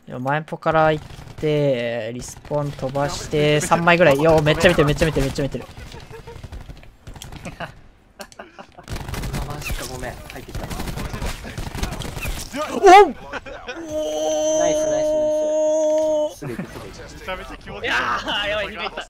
前ポから行って、リスポン飛ばして3枚ぐらい。よ、めっちゃ見てる、めっちゃ見てる、めっちゃ見てる。 マジか、ごめん。入ってきた。 おっナイスナイスナイス。すぐ行くすぐ行く。 めちゃめちゃ気持ちいい。 やばい、逃げた。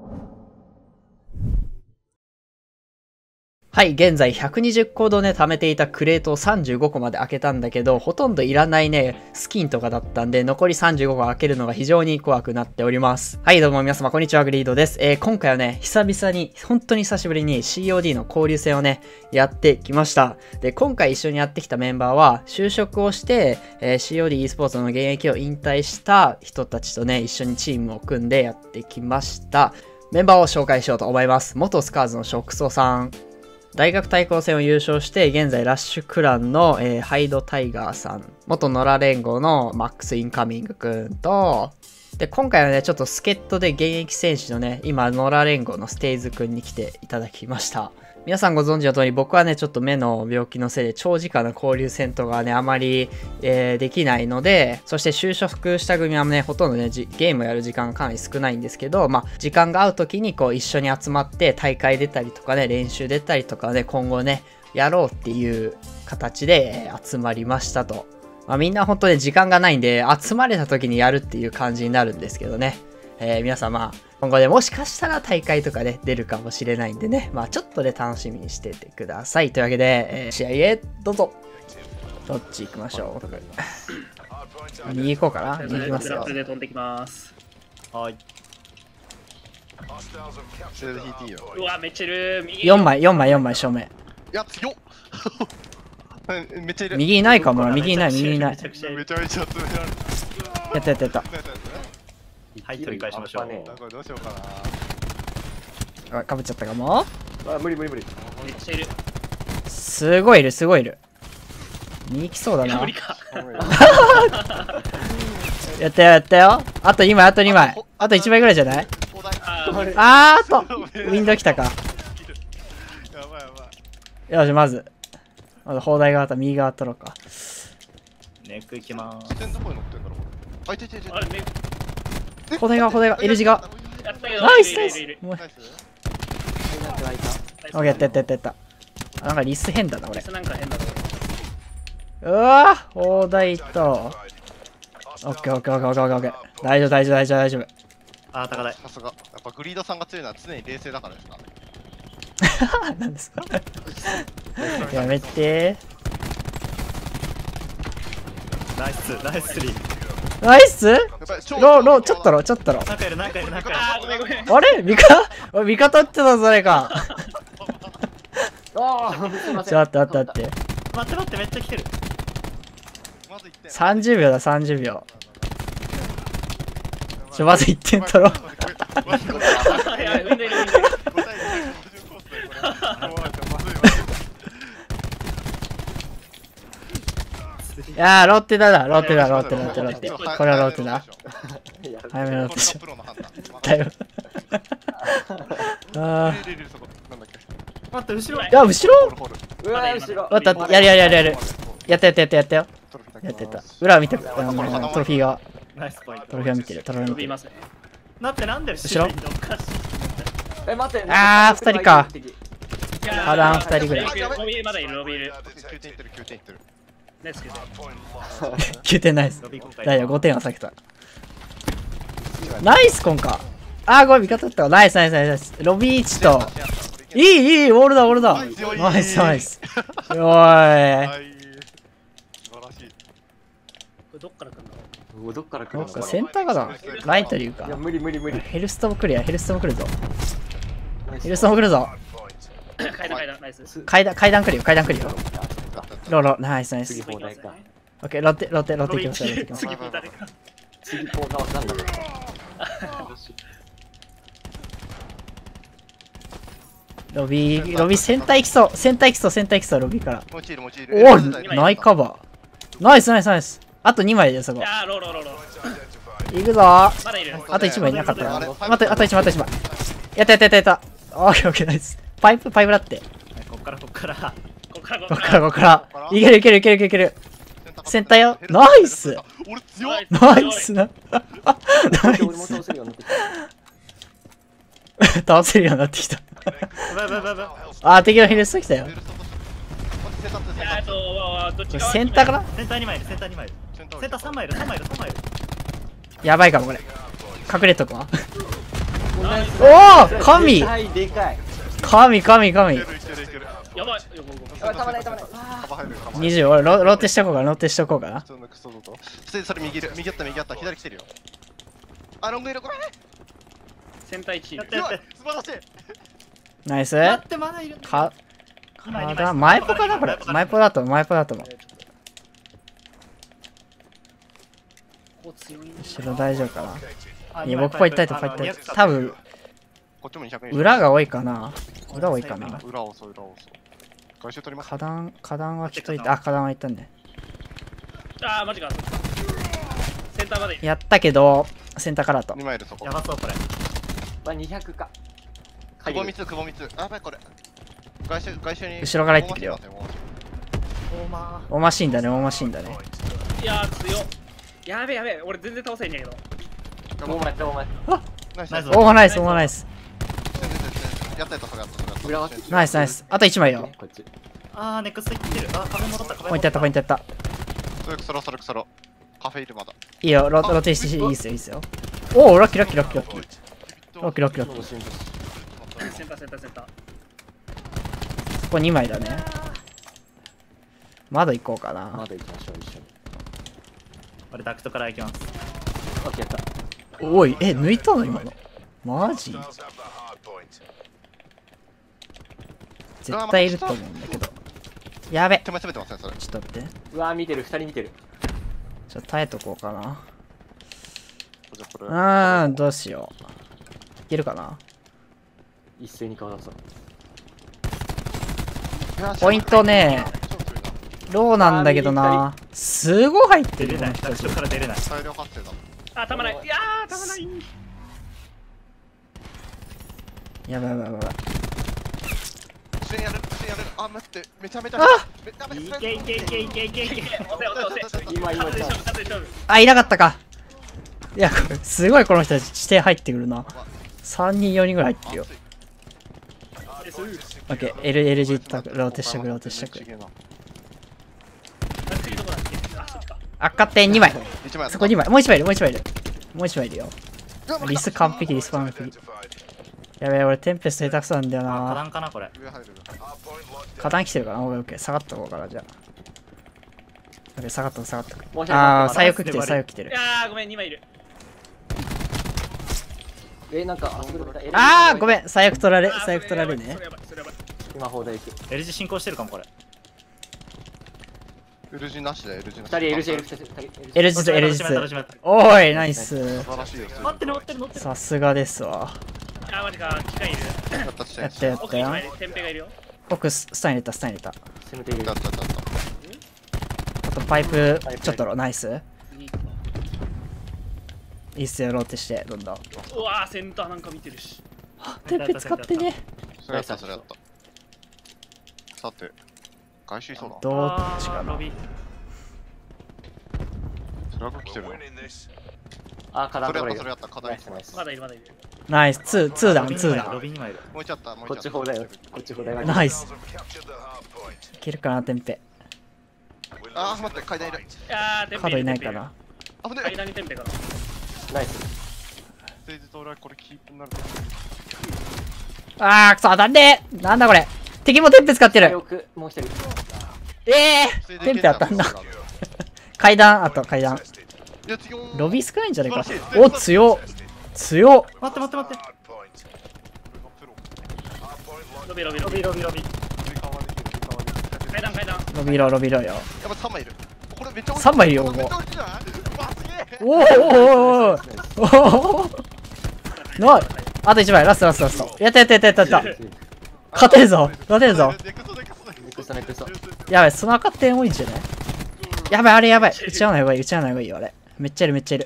はい、現在120コードね、貯めていたクレートを35個まで開けたんだけど、ほとんどいらないね、スキンとかだったんで、残り35個開けるのが非常に怖くなっております。はい、どうも皆様、こんにちは、グリードです。今回はね、久々に、本当に久しぶりに COD の交流戦をね、やってきました。で、今回一緒にやってきたメンバーは、就職をして、COD e スポーツの現役を引退した人たちとね、一緒にチームを組んでやってきました。メンバーを紹介しようと思います。元スカーズのショクソさん。大学対抗戦を優勝して、現在ラッシュクランの、ハイドタイガーさん、元野良連合のマックスインカミングくんと、で、今回はね、ちょっと助っ人で現役選手のね、今、野良連合のステイズくんに来ていただきました。皆さんご存知の通り、僕はね、ちょっと目の病気のせいで長時間の交流戦とかね、あまり、できないので、そして就職した組はね、ほとんどね、ゲームをやる時間がかなり少ないんですけど、まあ、時間が合う時にこう、一緒に集まって大会出たりとかね、練習出たりとかね、今後ね、やろうっていう形で、集まりましたと。まあ、みんな本当に時間がないんで、集まれた時にやるっていう感じになるんですけどね。皆様、今後ね、もしかしたら大会とかね、出るかもしれないんでね、まあちょっとね、楽しみにしててください。というわけで、試合へ、どうぞ。どっち行きましょう。右行こうかな。右行きますよ。 で飛んできます。 はい。それで引いていいよ。 うわ、めっちゃいる。 4枚、4枚、4枚、正面。 いや、強っめっちゃいる。 右いないかもな、右いない、右いない。 めちゃめちゃ詰められる。 やったやったやった。 はい、取り返しましょう。 これどうしようかな。 あ、かぶっちゃったかも。 無理無理無理。 めっちゃいる。 すごいいる、すごいいる。右来そうだな。 無理か。 やったよ、やったよ。あと2枚、あと2枚。あと1枚ぐらいじゃない？あーっとウィンドウ来たか。 やばいやばい。 よし、まず砲台側と右側取ろうか。 ネック行きま視点どこに乗ってんだろう。あ、いていていて。 あれ、め砲台側、砲台側、L 字側。 やったけど、 ナイスナイス。もうナイス。 オッケー、やったやったやったやった。あ、なんかリス変だな、俺。 なんか変だぞ。 うわぁ、砲台と。オッケーオッケーオッケーオッケーオッケー。大丈夫大丈夫大丈夫大丈夫。 あー、高台。 さすが。やっぱグリードさんが強いのは常に冷静だからですか。 何ですかやめてナイス、ナイススリー。 ナイスロー、ちょっとろ、ちょっとろ。 なんかいる、なんかいる、なんかいる。あー、ごめんごめん。 あれ味方ってたそれか。 ああ、すいません。 ちょっと待って待って。 待って待って、めっちゃ来てる。 まず1点。 30秒だ、30秒。まず1点取ろう。 いや、ウィンドウいる、ウィンドウいる。 いやー、ロッテだな、ロッテだ、ロッテ、ロッテ、ロッテ。これはロッテだ。早めのロッテしょ。だよ。あ待って、後ろ。 ー。いや、後ろうわー、後ろ。 待った、やるやるやるやる。やったやったやったやったよ。やってた。裏見て、トロフィーが。 ナイスポイント。 トロフィーを見てる、トロフィーを見てる。 飛びますね。だってなんで後ろおかしい。 待って。 あー、2人か。波乱2人ぐらい。 ロビーまだいる、ロビーいる。 9点いってる、9点いってる。 ナイスけど。 9点ナイス。 ロビー今回。 大丈夫、5点は避けた。ナイスコンか。あー、ごめん、味方だったわ。ナイスナイスナイス。ロビー1と。いい、いい、ウォールだ、ウォールだ。ナイスナイス。おーい。 はい。素晴らしい。 これどっから来るの？ どっから来るのどっかセンターかな。ライトで言うかいや、。無理無理無理。 ヘルストも来るや、ヘルストも来るぞ。ヘルストも来るぞ。 階段階段、ナイス。 階段来るよ、階段来るよ。ロロ、ナイスナイス。 次放題か。 オッケー、ロッテ、ロッテ、ロッテロビ行きましょう、ロッテ行きましょ次も誰か。 次放題わかんない。 う。ロビーセンター行きそう、センター行きそう、センター行きそう、ロビーから。 もう一いる、もう一いる。 おー、ナイカバー。ナイスナイスナイス。あと2枚でそこ。 あー、ローローローロー。 行くぞー。 まだいる。 あと1枚いなかったな。あと1枚、あと1枚。やったやったやったやった。オッケーオッケーナイス。パイプだって。 こっからこっから。こっからここっからこっから。いけるいけるいけるいける。 センターよ。ナイス。 俺強っ。 ナイスな。ナイ俺も倒せるようになってきス。倒せるようになってきた。 やばいやばいやばいやばい。 あー、敵のヒルスト来たよ。 いやどっち側センターかな。 センター2枚いる、センター2枚いる。センター3枚いる、3枚いる、3枚いる。 やばいかもこれ。隠れとくわ。 た。 おお、神。 でかいでかい。 神。 やばい。やばい。 たまないたまない。 20、俺ローテしとこうかな、ローテしとこうかな。 それ右あった左来てるよ。あ、ロングいる、これセンター1。 やってやって。 素晴らしい。 ナイス。 待って、まだいる。 か、 二枚前ポかなこれ。前ポだと思う。 こう強いね。 後ろ大丈夫かな。 あいや、僕ポイント多分、 こっちも200円。 裏が多いかな。裏多いかな。 裏遅い。回収取ります。 花壇は来といて、あ、花壇は行ったんで。 あー、マジか。センターまで。 やったけど、センターからと。 2枚いるそこ。 やばそう、これ。 200か。 くぼみつ。あ、やばいこれ。外周に。 後ろから行ってくるよ。 オーマ大マシンだね。 いやー、強っ。やべえ。俺全然倒せんやけど。 もう待って。 ナイス。 ナイスオーナイス。 やったそれやった。 裏はナイス。あと1枚よ。 こっち。 ー。あー、ネクストいってる。あー、壁戻った、壁ポイントやった。 それクソロ。カフェいるまだ。 いいよ、ローテしていいっすよ。おお、ラッキー。 もう新聞センター。 ここ2枚だね。まだ行こうかな。 まだ行きましょう一緒に。 俺、ダクトから行きます。 オッケーやった。 おい、抜いたの今の。マジ絶対いると思うんだけど。やべ。 手前攻めてますねそれ。 ちょっと待って。 うわー見てる、2人見てる。 ちょっと耐えとこうかな。 じゃあこれ。 どうしよう。いけるかな。 一斉に顔出そう。 ポイントね、ローなんだけどな。すごい入ってるよ、 出れない、ダクトから出れない。 大量発生だ。 あ、たまない。いやー、たまない。 やばい。 支援やる。あ、待って、めちゃめちゃ。 あいけ。 押せ。 今勝負。 あ、いなかったか。いや、すごいこの人たち地底入ってくるな。3人、4人ぐらい入ってるよ。オッケー、L 字ローテしとく。 次どこだっけ？あ、そっちか。 赤点2枚。そこ2枚。もう1枚いる。よ。リス完璧。やべえ、俺テンペスト下手くそなんだよ花な。 壇かな、これ。 花壇来てるかな。オッケー、下がっとこうから、じゃあ。オッケー、下がっとく。 もう一人あー、左翼来てる。 いやー、ごめん、2枚いる。 なんかあー、ごめん、左翼取られね。 それやばい。 今砲台行く。 L 字進行してるかも、これ。 L 字なしだよ。L 字なし。 2人 L 字 L 字 L 字。 閉めた。 おい、ナイス。 素晴らしいよ。 待ってる。 さすがですわ。 あ、マジか。機械いる。 やったよ。 奥2枚でテンペがいるよ。 僕、スタン入れた。 攻めている。 だった。 あとパイプ、ちょっとナイス。 次いいっすよ、ローテして、どんどん。 うわー、センターなんか見てるし。 テンペ使ってね。 それやった。さて、回収しそうだ。 どっちかな。 ロビー。 それは来てる。 あ、課題それやった。課題。 まだいる。 ナイス、2段。 ロビー2枚いる。 もうちょっと。 こっち砲台よ。こっち砲台が。 ナイス。いけるかな、テンペ。 あー、待って、階段いる。 いやー、テンペ。 カードいないかな。 危ね階段にテンペかな。 ナイス。 ステージと俺はこれキープになる。 あー、くそ、当たんねえ。なんだこれ。敵もテンペ使ってる。 よくもう一人。 テンペ当たんな。階段。ロビー少ないんじゃないか。お、強っ。 待って。 ロビー。階段。 ロビーロよ。 やっぱ3枚いる。これめっちゃ 3枚いるよ、もう。 めっちゃ美味しいじゃない？ おおない。あと1枚、ラスト。やった。勝てるぞ。 ネクスト。 やばい、その赤点多いんじゃない？やばい、あれやばい。打ち合わない方がいいよ、あれ。めっちゃいる。 逃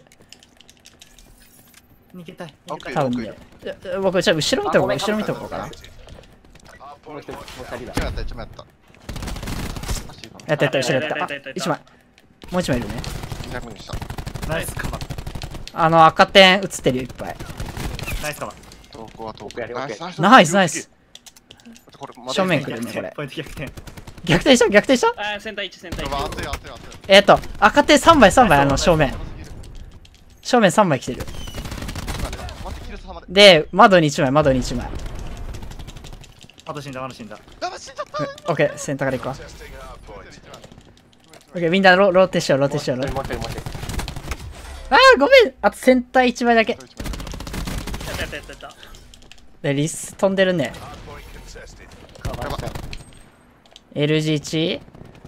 げたい。 多分ね。僕、じゃあ後ろ見とこうかな。 もう一人だ。 1枚やった。 やった、後ろやった。あ、1枚。 もう一枚いるね。 200にしたナイスカバー。 赤点映ってるよ、いっぱい。 ナイスカバー。 遠くは遠くやる OK ナイスナイス。 これまだ正面来るね、これ。 ポイント逆転。 逆転した逆転したあー、センター1、センターうわ 1。 熱い熱い熱い赤点3枚3枚、正面。正面3枚来てる。 待ってキルスハマでで、窓に1枚、窓に1枚。 まだ死んだ、まだ死んだ。 やば死んじゃったオッケー、センターから行くわ。オッケー、みんなローテしよう、ローテしよう。 もう一人もう一人。 あー、ごめん。あとセンター1枚だけ。 やった。 で、リス飛んでるね。 カバーした。 LG1。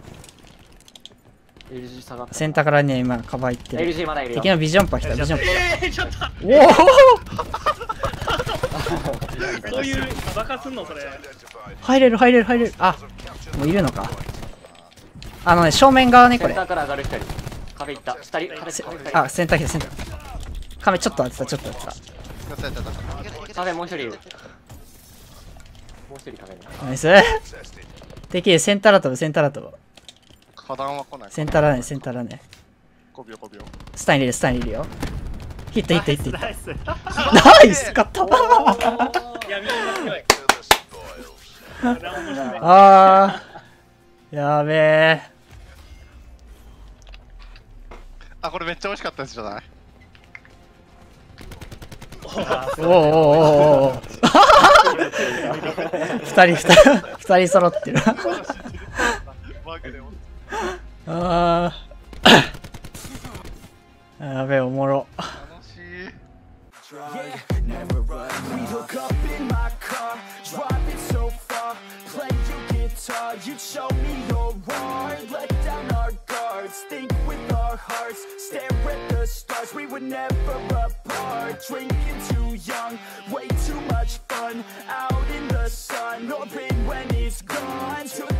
LG 下がった。 センターからね、今、カバー行ってる。 LG まだいるよ敵。のビジョンパー来た、ビジョンパちょっとー。おおそういうバカすんのそれ。 入れる。あ、もういるのか。正面側ね、これセンタ。ーから上がる人。壁行った。2人。壁セ 2人。 あ、センター来た、センター。亀ちょっと当てた。 壁もう一人いる。もう一人壁に。 ナイス。敵、センターだと、 花壇は来ないセンターだね。 5秒5秒スタンいるよ。ヒット。 ナイス。 ナイス勝ったいや、みんな強い。 あー。やべえ。 あこれめっちゃ美味しかったですじゃないおお。二人揃ってる。あー。やべえ、おもろ。 楽しい Never run. We hook up in my car, drive it so far, play your guitar, you show me your art, let down our guards, think with our hearts, stare at the stars, we were never apart, drinking too young, way too much fun, out in the sun, or rain when it's gone,